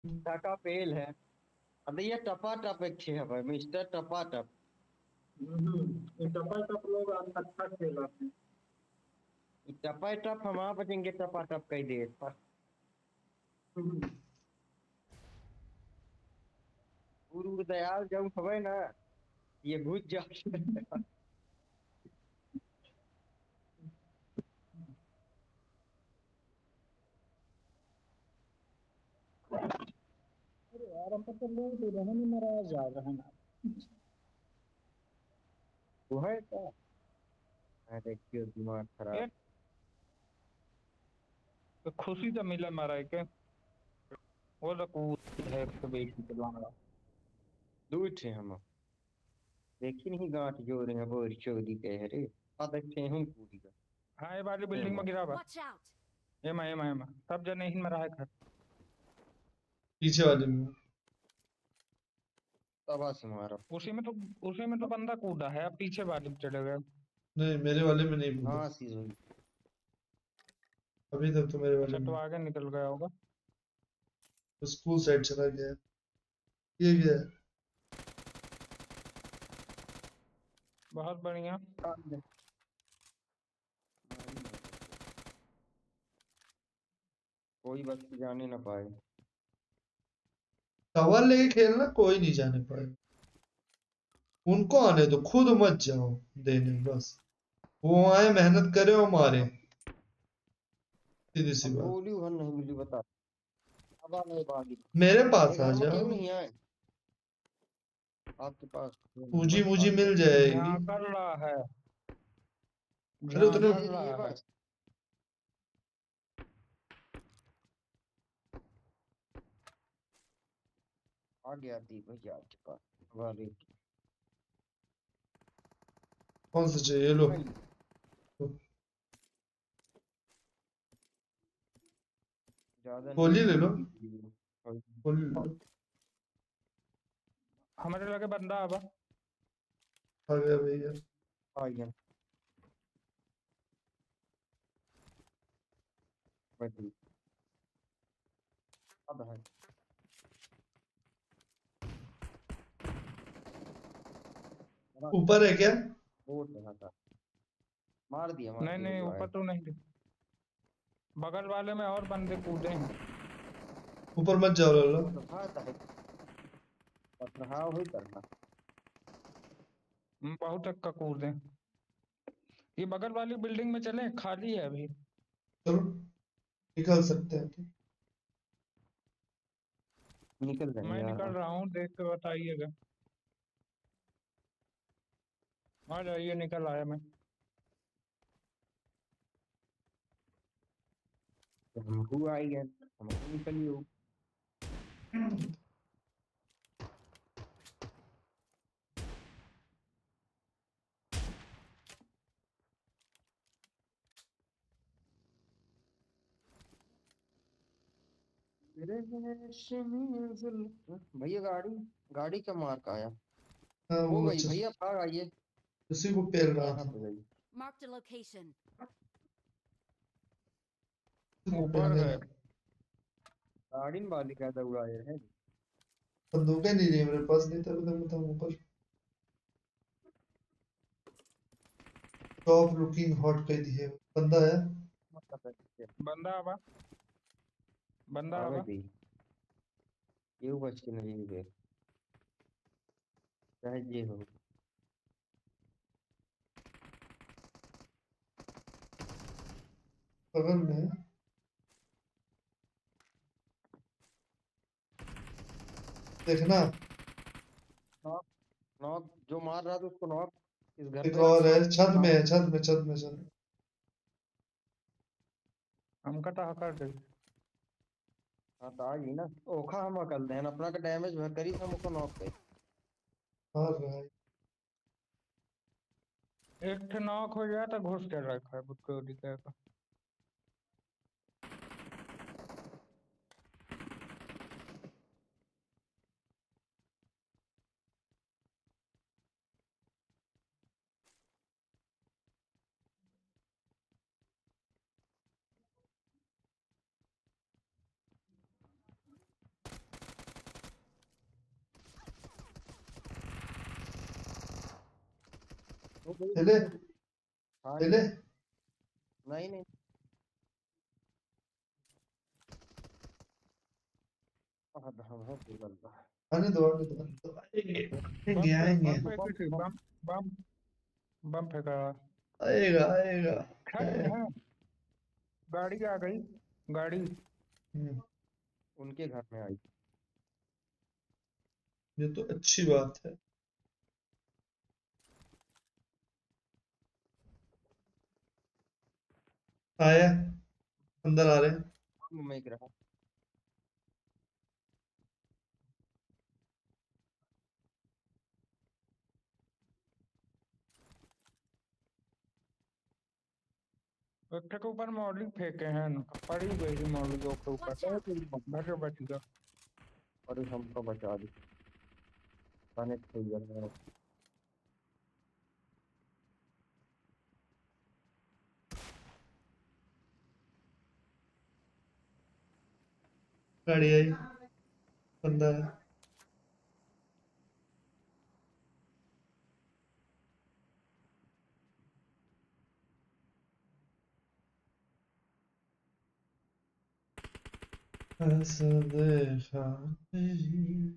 टाका फेल है। अबे ये टपा टप एक छे है भाई, मिस्टर टपा टप। ये टपा टप लोग अच्छा खेलाते हैं। टपा टप हम वहां बचेंगे, टपा टप कई देर पर। हम्म। गुरु दयाल जब खबर ना, ये भूत जा। अरे यार हम तो लोग रहन ही मरा जा रहे हैं। वो है क्या? अरे क्यों दिमाग खराब। एक तो खुशी तो मिले मरा के वो तो कूद है एक तो बेटी के द्वारा। दूर थे हम। देखी नहीं गांठ जो रहे हैं वो चोरी के है रे। आदत थे हम पूरी का। हाँ ये वाली ए बिल्डिंग में मां, गिरा हुआ। Watch out! एमा सब जने ही मरा है घर। पीछे वाले में। तबा से मारा। उसी में तो उसी में तो बंदा कूदा है अब पीछे वाले में चले गए। नहीं मेरे वाले में नहीं कूदा। हाँ सीज हुई। अभी तक तो मेरे वाले अच्छा तो में। आगे निकल गया होगा। तो स्कूल साइड चला गया है। ये गया है। बहुत बढ़िया। कोई बस जाने ना पाए। टॉवर लेके खेलना कोई नहीं जाने पाए। उनको आने दो, खुद मत जाओ देने बस। वो आए मेहनत करे और मारे। सीधी सी अब बात। गोली उधर नहीं मिली बता। अब आ नहीं बागी। मेरे ये पास आ घर में क्यों जाओ। नहीं आए? आपके पास पूंजी बस मुझी बात मिल कर। जाएगी। यहाँ कर रहा है। अरे यहाँ उतने ये कर ये रहा है। बस आ गया थी भैया आपके पास। वाले कौन सा चाहिए लो। नहीं, ज्यादा नहीं गोली ले लो। चाहिए। गोली ले लो। हमारे लगे बंदा अब। आ गया भैया। आ गया। बढ़िया। अब है। बड़ा ऊपर है क्या? बोट रहा था। मार नहीं दिया नहीं जो आए। ऊपर तो नहीं। बगल वाले में और बंदे कूदे हैं। ऊपर मत जाओ लाला। वो तो भाता है। पथरहा हुई तरह। बहुत तक का कूदे हैं। ये बगल वाली बिल्डिंग में चले खाली है अभी। चलो निकल सकते हैं तो। निकल जाएंगे मैं यार। निकल रहा हूँ देख के बताइएगा। आ जाइए निकल आया मैं। तो हम हुआ आई है। हम निकलिए। भैया गाड़ी। गाड़ी का मार्क आया। हाँ हो वो गई अच्छा। भैया, भाग आइए। उसी को पेल रहा यहाँ था। पे गई। Marked a location. उसी को ऊपर पेलने है। लगा। गाड़ी में वाली क्या उड़ाए है। बंदूकें नहीं रही मेरे पास, नहीं तभी तो बताऊँ ऊपर। टॉप लुकिंग हॉट कह दी है। बंदा है। बंदा आवा। बंदा आवे आवा। दी। ये बच के नहीं गए। चाहे ये हो। बगल में है। देखना। नॉक। नॉक जो मार रहा था उसको नॉक। इस घर एक पे। और है, छत में हाँ। है, छत में, छत में, छत में। हम कटा कर दे। हाँ तो आ गई ना। ओखा हम अकल देन अपना का डैमेज भर करी हम उसको नॉक करी। मार रहा है। एक ठे नॉक हो गया तो घुस के रखा है बुक्के दिखेगा। हो गई। हिले हाँ हिले। नहीं नहीं, हम हो पूरा अल्लाह। आने दो आने दो आने दो। आएंगे आएंगे आएंगे। बम फेंकी थी, बम बम बम फेंका। आएगा आएगा। छत में है, गाड़ी आ गई, गाड़ी। हम्म, उनके घर में आई। ये तो अच्छी बात है। आया, अंदर आ रहे हैं। मैं रहा। एक के ऊपर मॉडलिंग फेंके हैं न, पड़ी गई थी मॉडलिंग के ऊपर, बच बच गया। और हमको बचा दी, कनेक्ट हो गया। गाड़ी आई, बंदा है। ऐसा देखा नहीं।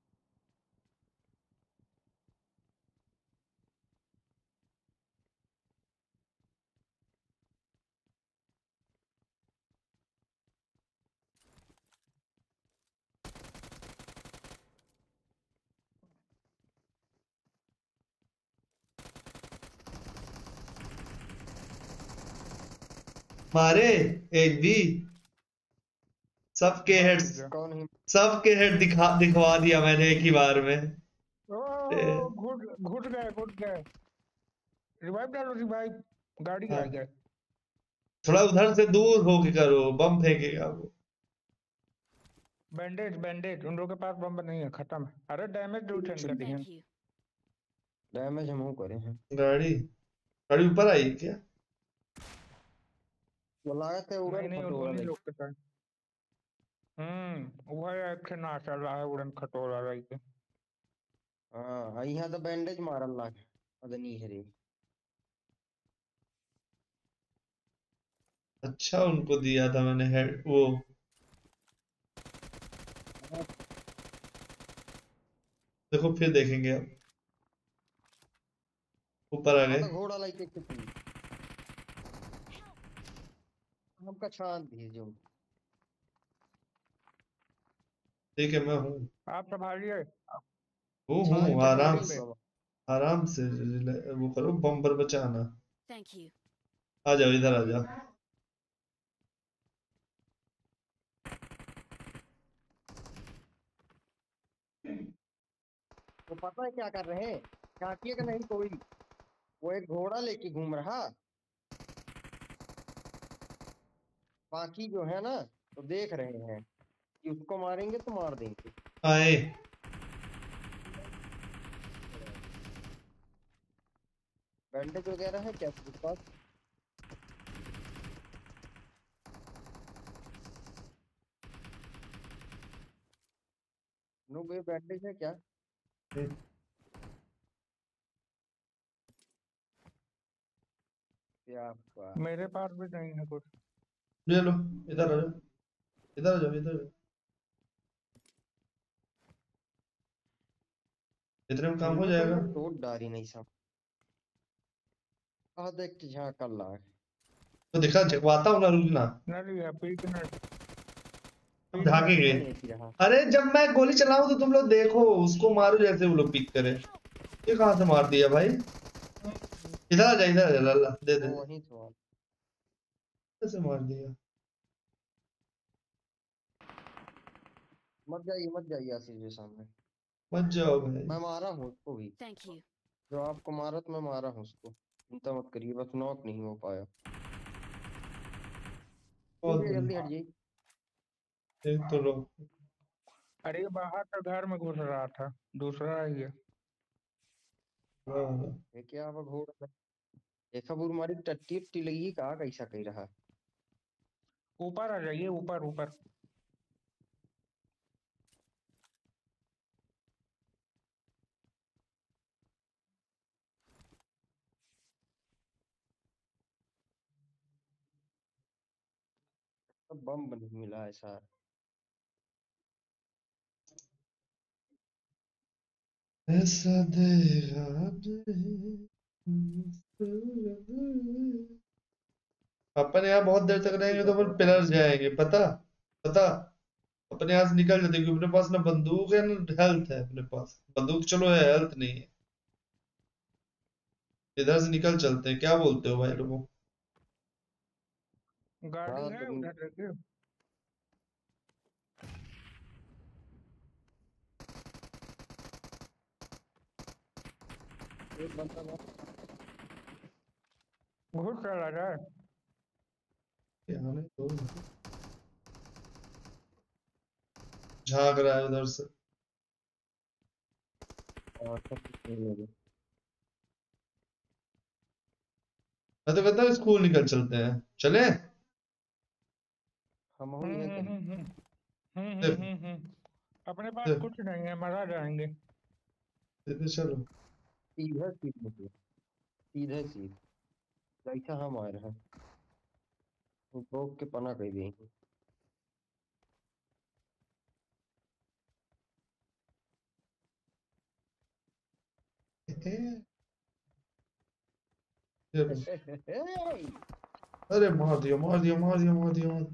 मारे एक भी, सबके हेड, कौन ही? सबके हेड दिखवा दिया मैंने एक ही बार में। ए, ओ घुट घुट गए, घुट गए। रिवाइव डालो, रिवाइव। गाड़ी आ हाँ, गया। थोड़ा उधर से दूर होके करो, बम फेंकेगा वो। बैंडेज बैंडेज, उन लोगों के पास बम नहीं है, खत्म है। अरे डैमेज दो सेंड कर दिए। Thank you. डैमेज हम करे हैं। गाड़ी, गाड़ी ऊपर आई है क्या? वो लागत है उड़न नहीं नहीं, खटोला उन्हीं लगी। लोग के साथ। वह एक से ना चल रहा है, उड़न खटोला रही के। हाँ यहाँ तो बैंडेज मारल लाग अदनी है रे। अच्छा उनको दिया था मैंने हेड वो। देखो फिर देखेंगे अब। ऊपर आ हाँ गए। तो घोड़ा लाइक एक कितनी हमका छान भेजो। ठीक है मैं हूँ। आप संभालिए। छान हूँ के टिकट आराम भेजो पे। से। बाबा। आराम से वो करो, बम पर बचाना। Thank you. आ जाओ इधर आ जाओ। वो पता है क्या कर रहे हैं? काटिए का नहीं कोई, वो एक घोड़ा लेके घूम रहा। बाकी जो है ना, तो देख रहे हैं कि उसको मारेंगे तो मार देंगे। आए। बैंडेज वगैरह है क्या तेरे पास? नो बे बैंडेज है क्या? क्या आपका? मेरे पास भी नहीं है कुछ। ले लो, इधर आ जाओ, इधर आ जाओ, इधर आ जाओ। इतने में काम हो हेलमेट जाएगा। वेलमेट तोड़ डारी नहीं सब। आ देख के जहाँ कर ला है। तो दिखा चकवाता हूँ ना, रुकना। नली है, पीक नट, अब पीक नट भागेंगे। है। नहीं एक ही रहा। अरे जब मैं गोली चलाऊं तो तुम लोग देखो, उसको मारो जैसे वो लोग पिक करे। ये कहाँ से मार दिया भाई? इधर आ जा, इधर आ जा, लल्ला दे वो दे। वहीं था। कैसे मार दिया? मत जाइए आशीष जी सामने। मत जाओ भाई। मैं मारा हूँ उसको भी। Thank you. जो आपको मारा तो मैं मारा हूँ उसको, चिंता मत करिए, बस नॉक नहीं हो पाया। बहुत ठीक है जल्दी बढ़िया। हट जाइए। एक तो लोग। अरे बाहर का घर में घुस रहा था, दूसरा ही है। हाँ, ये क्या अब घोड़ा? एक खबूर मारी टट्टी उट्टी लगी कहा कैसा कह रहा। ऊपर आ जाइए, ऊपर ऊपर। अब बम नहीं मिला है सर। ऐसा देगा अपन यहाँ बहुत देर तक रहेंगे तो अपन पिलर जाएंगे, पता पता। अपने यहाँ से निकल जाते क्योंकि अपने पास ना बंदूक है ना हेल्थ है। अपने पास बंदूक चलो है, हेल्थ नहीं है। इधर से निकल चलते हैं, क्या बोलते हो भाई लोगों? गाड़ी हाँ है तुम उधर देखिए। एक बंदा ना। घुस चला जाए। यहाँ नहीं तो झांक रहा है उधर से। हाँ, सब कुछ नहीं लगे। मैं तो कहता हूँ स्कूल निकल चलते हैं, चले। हम वही है कहीं। हम्म। अपने पास देखो कुछ नहीं है, मरा जाएंगे। देखो, चलो। सीधा सीध निकलो। सीधे सीध। जैसा हम आ रहे हैं वो भोग के पना कर देंगे। चलो। अरे मार दिया मार दिया मार दिया मार दिया मार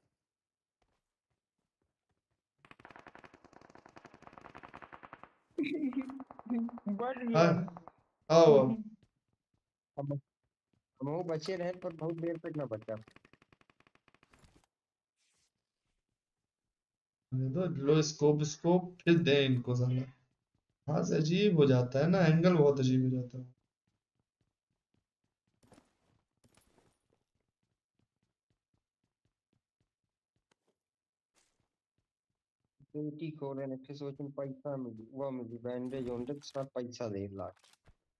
बच दिया। गया। आओ आओ। हम हम वो बचे रहे पर बहुत देर तक ना बचा। तो लो स्कोप स्कोप फिर दे इनको साला। हाँ से अजीब हो जाता है ना, एंगल बहुत अजीब हो जाता है। पेटी खोले ने फिर सोचने पैसा मिली वो मिली बैंडेज वैंडेज सब पैसा दे लाख।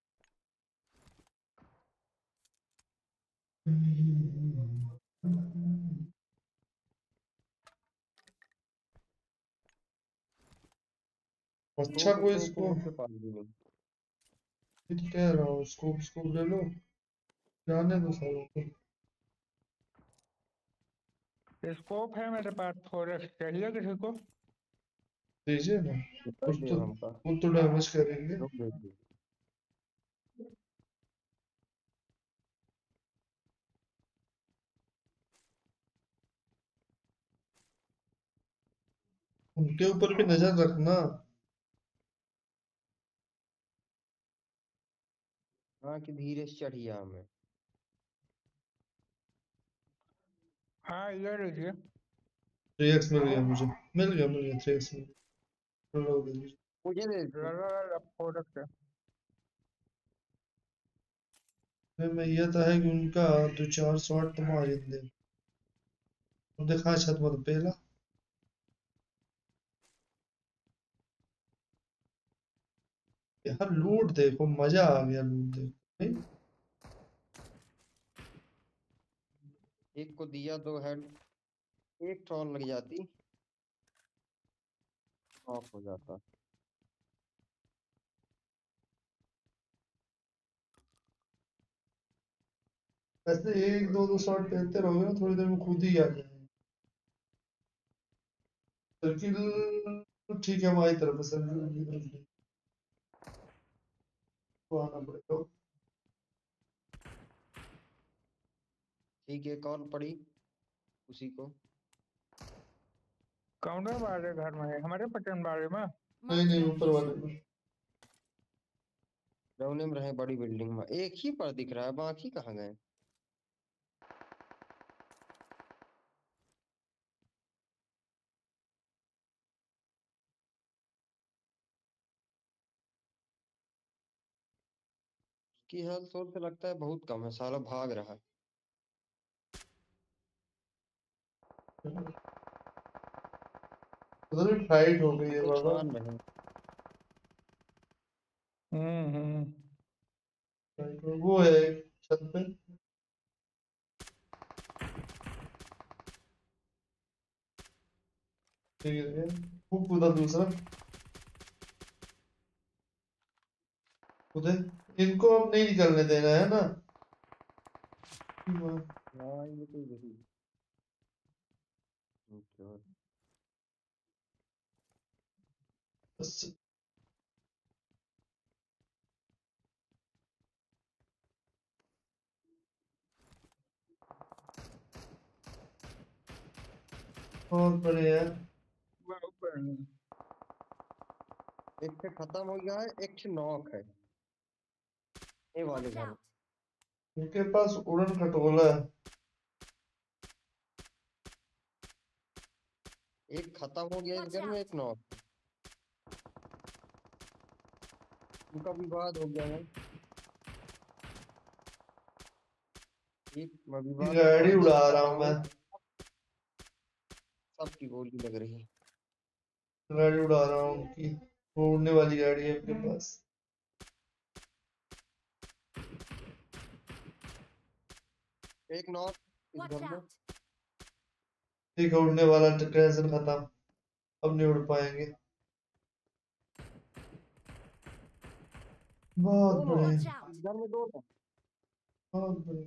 अच्छा स्कोप कोई स्कोप तो इसको मुझके पास भी नहीं। फिर कह रहा हूँ स्कोप स्कोप ले लो, जाने दो सालों को। स्कोप है मेरे पास, फॉरेस्ट चाहिए किसी को? दीजिए ना। कितना कुछ दे तो हमका। कुछ तो डैमेज करेंगे। लोग भेजिए। उनके ऊपर भी नजर रखना। हाँ कि धीरे से चढ़िया हमें। हाँ ये लीजिए। 3x मिल गया मुझे। मिल गया 3x मिल गया। लो दे दीजिए। मुझे दे दो। लगा फॉरेस्ट है। मैं ये तो है कि उनका दो चार शॉट तो मार ही दे। देखा छत मत पहला। यार लूट देखो, मजा आ गया लूट देखो नहीं? एक को दिया दो हेड। एक ट्रॉल लग जाती ऑफ हो जाता। ऐसे एक दो दो शॉट खेलते रहोगे ना, थोड़ी देर में खुद ही आ जाएंगे। सर्किल ठीक है, हमारी तरफ है, सर्किल की तरफ नहीं। तो आना पड़ेगा। ठीक है कॉल पड़ी उसी को। काउंटर वाले घर में है, हमारे पटन वाले में। नहीं Marked a नहीं, ऊपर वाले location. में। रौने में रहे बड़ी बिल्डिंग में एक ही पर दिख रहा है बाकी कहाँ गए। की हेल्थ सोच से लगता है बहुत कम है साला भाग रहा है। उधर भी फाइट हो गई है तो बाबा। छान रहे। हम्म। वो है एक छत पे। ठीक है, वो कूदा दूसरा। उधर इनको अब नहीं निकलने देना है ना। हाँ ये तो यही। और बस बहुत बढ़िया। बहुत बढ़िया। एक से खत्म हो गया है, एक से नॉक है ये वाले Watch घर में। out! उनके पास उड़न खटोला है। एक खत्म हो गया इस Watch घर में, out! एक नॉक। उनका विवाद हो गया है। एक मैं विवाद को गाड़ी पर्दा उड़ा हटा रहा रहा हूँ मैं। हूँ, सबकी गोली लग रही है। गाड़ी उड़ा रहा हूँ उनकी। वो उड़ने वाली गाड़ी है उनके पास। एक नॉक इस Watch घर में। out! ठीक है, उड़ने वाला टेंशन खत्म। अब नहीं उड़ पाएंगे। बहुत दो बढ़िया। Watch knock out! इस घर में, दो नॉक। बहुत बढ़िया।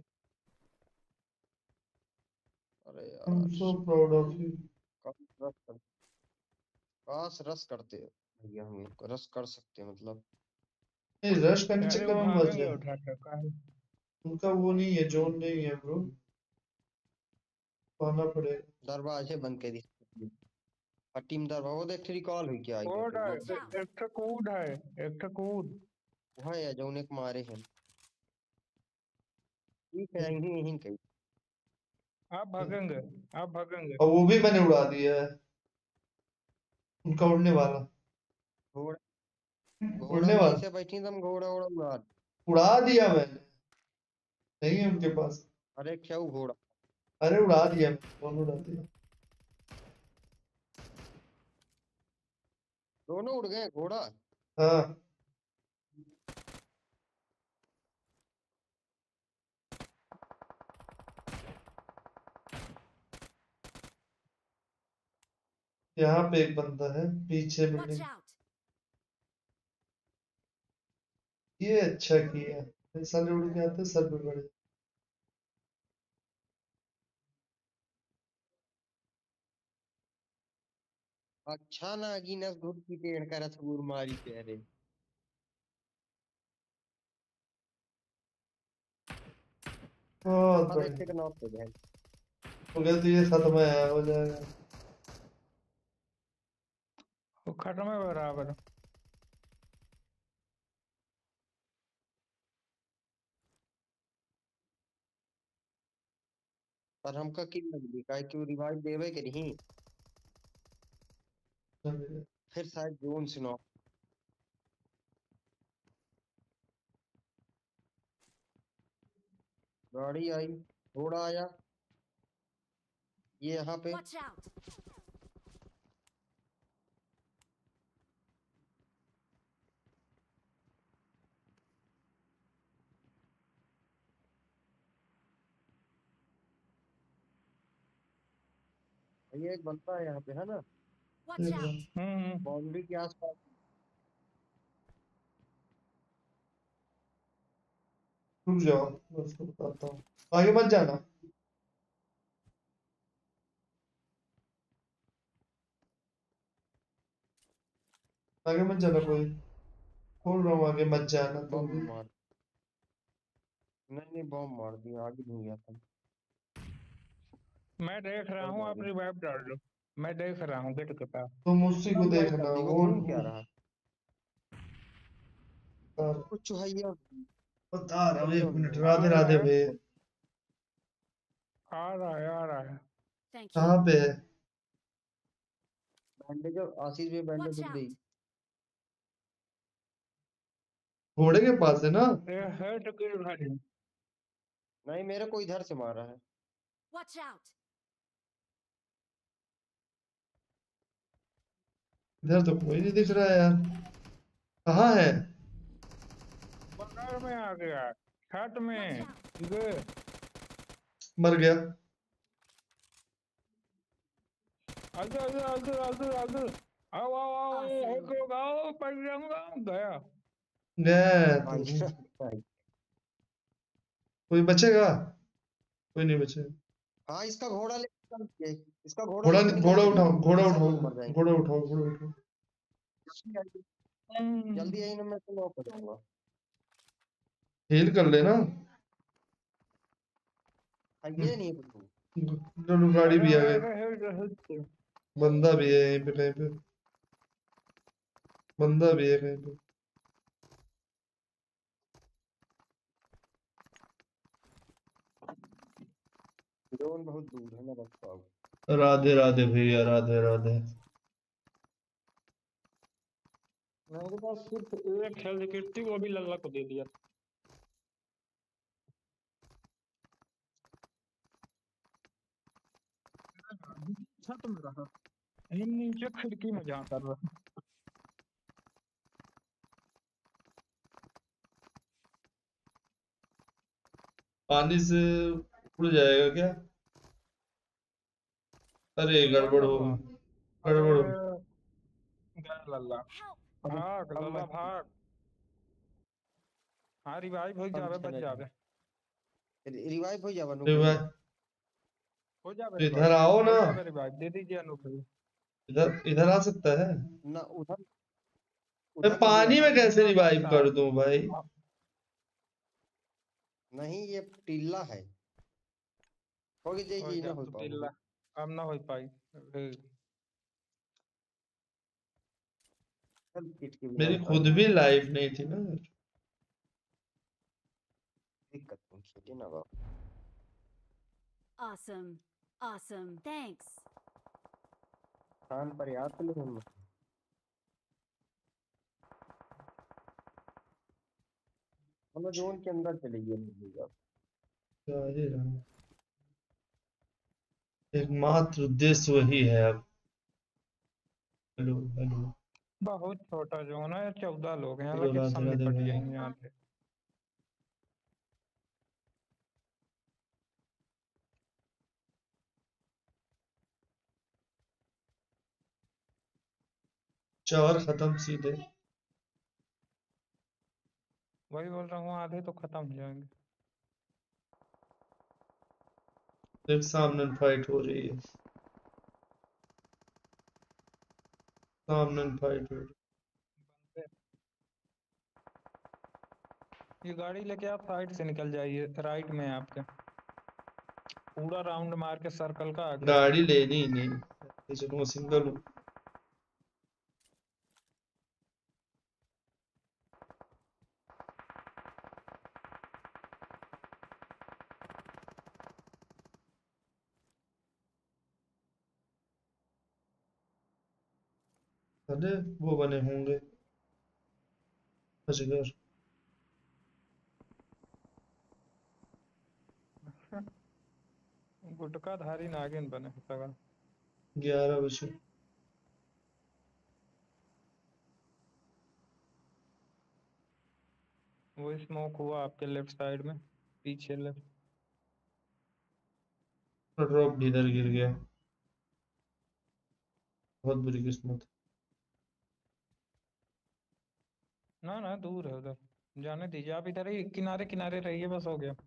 अरे आई एम यार, सो प्राउड ऑफ यू। काश रस कर, काश रस करते भैया, हम लोग रस कर सकते मतलब। नहीं, रश करने के अरे चक्कर वो में मत भागेंगे जाए। उठा कर है। उनका वो नहीं है, जोन नहीं है ब्रो। पाना पड़ेगा। दरवाजे बंद कर दिए। टीम दरवाजा वो देख रिकॉल हुई क्या आई कूद है। Watch out! है, एक तो कूद है, एक तो कूद। वहाँ है जो उन्हें मारे हैं। ठीक है, यहीं यहीं कहीं। आप भागेंगे, आप भागेंगे। और वो भी मैंने उड़ा दिया है। उनका उड़ने वाला। घोड़ा, घोड़ा उड़ने वहीं वाला से बैठी तुम, घोड़ा उड़ा उड़ा। उड़ा दिया मैंने। नहीं है उनके पास। अरे क्या वो घोड़ा, अरे उड़ा दिया मैंने। कौन उड़ा दिया? दोनों उड़ गए घोड़ा। हाँ। यहाँ पे एक बंदा है पीछे Watch बिल्डिंग। out! ये अच्छा किया। ऐसा नहीं उड़ के आते सर पे बड़े। अच्छा नागिनस दूध की पेड़ का रथ गुर मारी प्यारे। बहुत अब एक बढ़िया। से नॉक पे गए। हो गया तो ये खत्म है, हो जाएगा। वो खत्म है बराबर। पर हमका किल लग गई, काहे कि रिवाइव देवे के नहीं। फिर शायद जोन से नॉक। गाड़ी आई, घोड़ा आया, ये यहाँ पे। Watch out! ये एक बनता है यहाँ पे है ना, Watch out! बाउंड्री के आसपास। रुक जाओ, मैं उसको बताता हूँ। आगे मत जाना। आगे मत जाना कोई। बोल रहा हूँ आगे मत जाना तुम बम भी। मार, नहीं नहीं बम मार दिया, आगे नहीं गया था। मैं देख रहा कोई हूँ, बात आप नहीं। रिवाइव डाल दो। मैं देख रहा हूँ गेट के पास। तुम उसी को रिवाइव देखना। कर दी, वो वो घूम क्या रहा। बता कुछ चुहैया, रहा हूँ, एक मिनट। आ राधे रहा राधे है, भैया। आ रहा है, आ रहा है। Thank कहाँ you. पे है? बैंडेज आशीष में बैंडेज Watch उठ गई। out! घोड़े के पास है ना? ये है तो किल भाई। नहीं मेरे को इधर से मारा है। Watch out! इधर तो कोई नहीं दिख रहा है यार। कहाँ है? बगल में आ गया, छत Watch में। out! ये मर गया। आगे आगे आगे आगे आगे। आओ आओ आओ, Awesome. एक लोग आओ, पड़ जाऊंगा। गया। गया भाई तू। भाई। कोई बचेगा? कोई नहीं बचेगा। हाँ इसका घोड़ा ले इसका घोड़ा घोड़ा लेके घोड़ा निकल उठाओ, जाइए, घोड़ा सब उठाओ, लोग मर जाएंगे। घोड़ा उठाओ, घोड़ा उठाओ। जल्दी आई ना, मैं तो लॉक हो जाऊंगा। हील कर लेना। ये नहीं है कुछ। चलो गाड़ी भी आ गई, अरे बंदा भी है यहीं पे कहीं पे, बंदा भी है कहीं पे। ड्रोन बहुत दूर है, मैं बच पाऊँ। राधे राधे भैया, राधे राधे। मेरे पास सिर्फ एक हेल्थ किट थी, वो भी लल्ला को दे दिया। छत में रहा, ये नीचे खिड़की में जहाँ कर रहा। पानी से उड़ जाएगा क्या? अरे गड़बड़ हो गई, अरे गड़बड़ हो। गया लल्ला। Help! भाग अब लल्ला भाग। हाँ रिवाइव हो जावे, बच जावे। रिवाइव हो जावा नु गई। भैया। हो जावे तो इधर रिवाइव, आओ ना, हो जावे रिवाइव, दे दीजिए अनूप भाई। इधर इधर आ सकता है। ना उधर, मैं उधर नहीं पानी आ में सकता। कैसे नहीं आ रिवाइव सकता। कर दूं भाई? नहीं, ये टिल्ला है। हो गई हो जी, जा ना हो तू टिल्ला, पाऊंगा। अब ना हो पाई। अरे, चल किट के बिना मेरी होता खुद है। भी लाइफ नहीं थी ना। दिक्कत तुम खेटे ना बाबू। Awesome. Awesome. Thanks. खान पर याद ले हम। हम जोन के अंदर चले गए भैया। जा ही रहा हूं। एकमात्र उद्देश्य वही है अब। Hello hello. बहुत छोटा जोन है, 14 लोग हैं, हेलो हालांकि राधे सब राधे निपट भैया। जाएंगे यहाँ से। चार खत्म सीधे। वही बोल रहा हूँ, आधे तो खत्म हो जाएंगे। एक सामने फाइट हो रही है, सामने फाइट हो रही ये गाड़ी लेके आप साइड से निकल जाइए, राइट में है आपके। पूरा राउंड मार के सर्कल का है। आगे गाड़ी आइए। लेनी ही नहीं, ऐसे चलो सिंगल हूँ। अरे वो बने होंगे अजगर। गुटका धारी नागिन बने सगा। 11 बजे। वो स्मोक हुआ आपके लेफ्ट साइड में, पीछे लेफ्ट। ड्रॉप भी इधर गिर गया, बहुत बुरी किस्मत। ना ना दूर है उधर, जाने दीजिए, आप इधर ही किनारे किनारे रहिए, बस हो गया।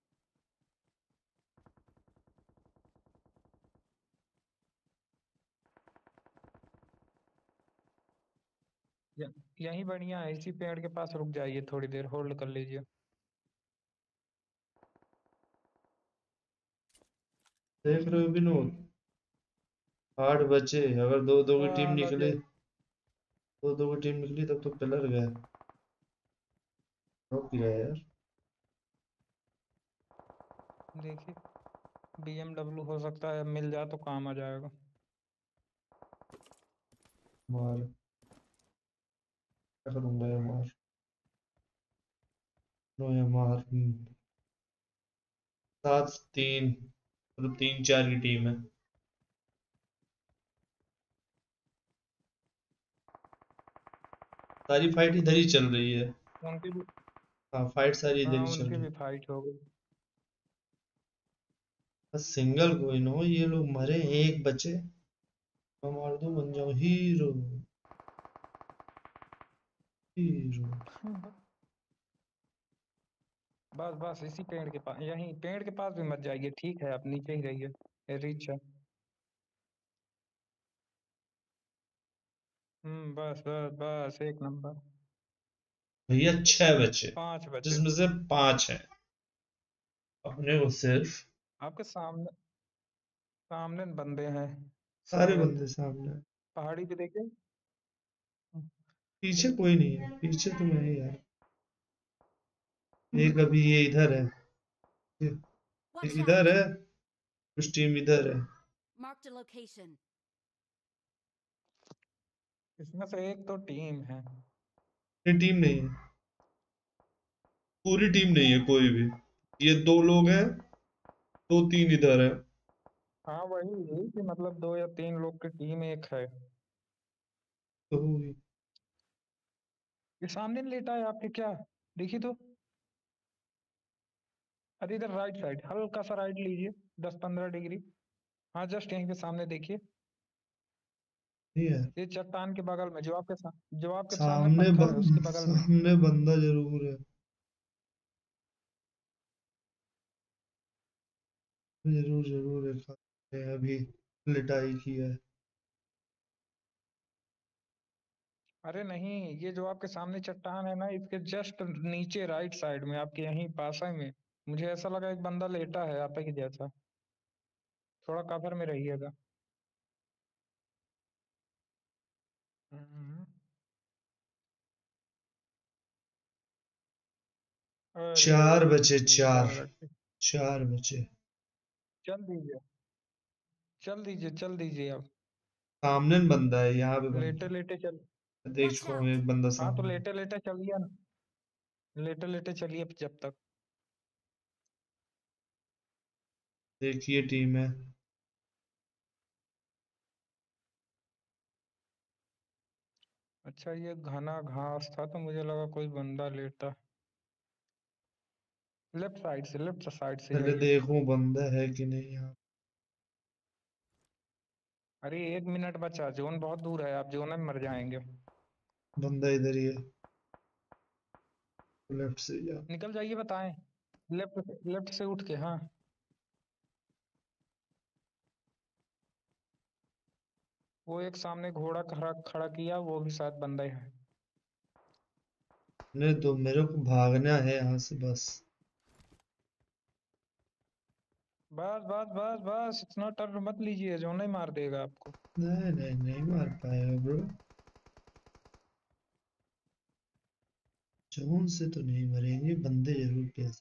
य- यहीं बढ़िया है, इसी पेड़ के पास रुक जाइए, थोड़ी देर होल्ड कर लीजिए। देख रहे हो विनोद, 8 बचे, अगर दो दो की टीम निकली, दो दो की टीम निकली तब तो पिलर गए। ड्रॉप गिरा यार। देखिए BMW हो सकता है, मिल जाए तो काम आ जाएगा। मार, क्या करूंगा यार, मार लो यार मार। 7-3, मतलब 3-4 की टीम है। सारी फाइट इधर ही चल रही है। उनकी भी, हाँ फाइट सारी इधर हाँ ही चल उनकी रही भी है। फाइट हो गई। बस सिंगल कोई न हो, ये लोग मरे, एक बचे, मैं मार दूं बन जाऊं हीरो। हीरो। बस बस इसी पेड़ के पास, यहीं पेड़ के पास भी मत जाइए, ठीक है आप नीचे ही रहिए, रिच है। बस बस बस एक नंबर। भैया 6 बचे 5 बचे। जिसमें से 5 हैं अपने को सिर्फ। आपके सामने सामने बंदे हैं सारे शायद। बंदे सामने हैं। पहाड़ी पे देखे। पीछे कोई नहीं है, पीछे तो मैं ही यार। एक अभी ये इधर है, एक Watch इधर out! है, कुछ टीम इधर है। Marked a location. इसमें से एक तो टीम है। ये टीम नहीं है, पूरी टीम नहीं है कोई भी। ये 2 लोग हैं, 2 3 इधर है। हाँ वही यही कि मतलब 2 या 3 लोग की टीम एक है। तो ये सामने लेटा है आपके क्या? देखिए तो। अरे इधर राइट साइड हल्का सा राइट लीजिए। 10-15 डिग्री। हाँ जस्ट यहीं पे सामने देखिए। नहीं है। ये चट्टान के बगल में जो आपके सामने सामने पत्थर है उसके बगल में। सामने बंदा जरूर है, जरूर जरूर है। अभी लिटाई की है। अरे नहीं, ये जो आपके सामने चट्टान है ना इसके जस्ट नीचे राइट साइड में आपके यहीं पास ही में। मुझे ऐसा लगा एक बंदा लेटा है आप ही जैसा। थोड़ा कवर में रहिएगा। हम्म। अरे 4 बचे, क्या 4 रखे। 4 बचे। चल दीजिए चल दीजिए अब। सामने बंदा है, यहाँ पे लेटे बंदा लेटे चल। है। देख Watch चुका हूँ out! एक बंदा हाँ तो सामने। लेटे लेटे चलिए ना। लेटे लेटे चलिए जब तक। देखिए टीम है। अच्छा ये घना घास था तो मुझे लगा कोई बंदा लेटा। लेफ्ट साइड से पहले जाइए। देखूं बंदा है कि नहीं यहाँ। अरे 1 मिनट बचा जोन बहुत दूर है आप जोन में मर जाएंगे। बंदा इधर ही है, लेफ्ट से जा। निकल जाइए बताएं। लेफ्ट से उठ के हाँ। वो एक सामने घोड़ा खड़ा खड़ा किया वो भी शायद बंदा ही है। नहीं तो मेरे को भागना है यहाँ से बस। बस बस बस बस इतना टर्न मत लीजिए जो नहीं मार देगा आपको। नहीं नहीं नहीं मार पाएगा ब्रो। जोन से तो नहीं मरेंगे, बंदे जरूर कैसे।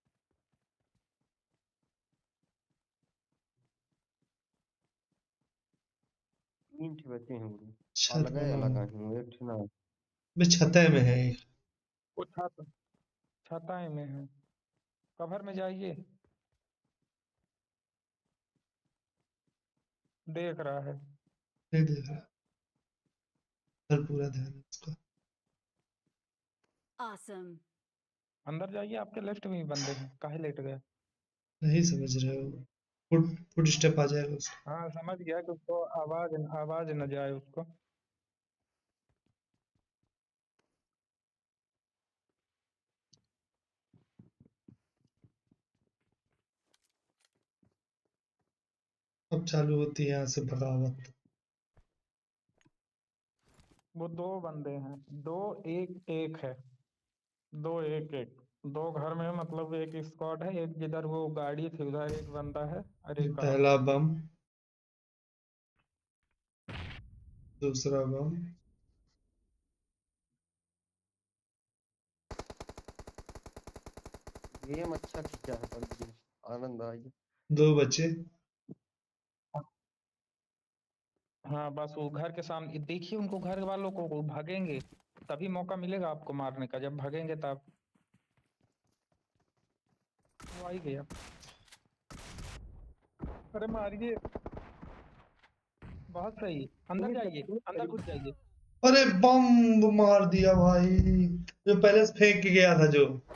तीन ठे बचे हैं बुढ़े। छत अलग हाँ, अलग हूँ एक ठे ना। मैं छते में है एक। वो छाताएं में है। कवर में जाइए। देख रहा है। नहीं देख रहा, पर पूरा ध्यान है उसका। Awesome. अंदर जाइए आपके लेफ्ट में ही बंदे हैं काहे लेट गए। नहीं समझ रहे हो, फुट फुट स्टेप आ जाएगा उसका। हाँ समझ गया कि उसको आवाज आवाज न जाए उसको। अब चालू होती है यहाँ से बगावत। वो 2 बंदे हैं। दो एक एक है। दो एक एक। 2 घर में है, मतलब एक स्क्वाड है एक जिधर वो गाड़ी थी उधर एक बंदा है और ये एक आप। पहला बम, दूसरा बम। गेम अच्छा खींचा है पर आनंद आ गया। 2 बचे। हाँ बस वो घर के सामने देखिए उनको घर वालों को वो भागेंगे। तभी मौका मिलेगा आपको मारने का जब भागेंगे तब। वो आ ही गया। अरे मारिए। बहुत सही। अंदर जाइए अंदर घुस जाइए। अरे बम मार दिया भाई, जो पहले से फेंक के गया था जो।